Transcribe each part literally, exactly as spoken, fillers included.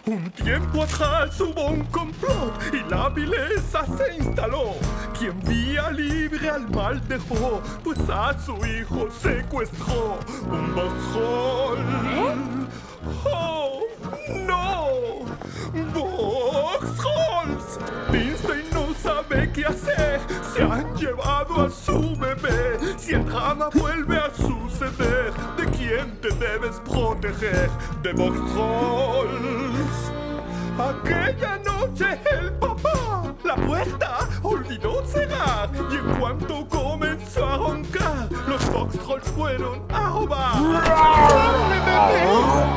Un tiempo atrás hubo un complot y la vileza se instaló. Quien vía libre al mal dejó, pues a su hijo secuestró. Un Voxhol. ¿Eh? ¡Oh, no! ¡Voxhols! Disney no sabe qué hacer. Se han llevado a su bebé. Si el drama vuelve a suceder, ¿de quién te debes proteger? De Voxhols. Aquella noche el papá la puerta olvidó cerrar y en cuanto comenzó a roncar, los Voxtrolls fueron a robar. ¡Pobre bebé!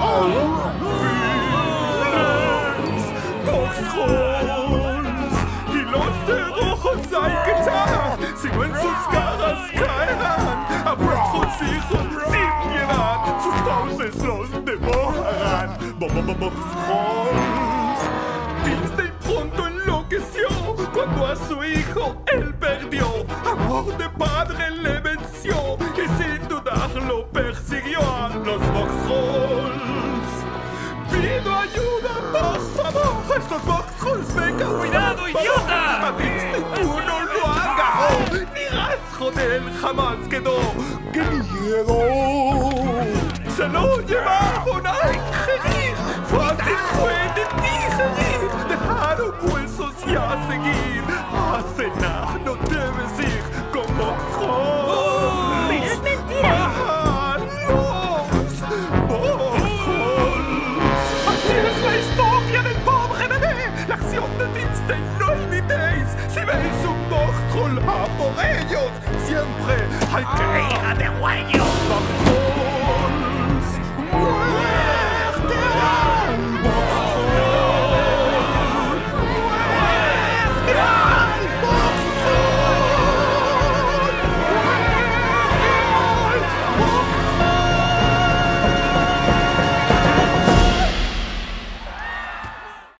¡Voxtrolls! Y los cerrojos hay que echar, si no en sus caras caerán a vuestros hijos sin piedad, sus fauces los devorarán. ¡Voxtrolls! Disney pronto enloqueció cuando a su hijo él perdió. Amor de padre le venció y sin dudarlo persiguió a los Voxtrolls. Pido ayuda, por favor, estos Voxtrolls me causan. ¡Cuidado, idiota! A Disney uno lo agarró, ni rastro de él jamás quedó. ¡Qué miedo! Se lo llevaron a ingerir, fácil fue de digerir. Dejaron huesos y a seguir. A cenar no debes ir con Voxtrolls. ¡Pero es mentira! ¡Bájalos! ¡Voxtrolls! Así es la historia del pobre bebé. La acción de Disney no imitéis. Si veis un Voxtroll, a por ellos. Siempre hay que ir a de huello.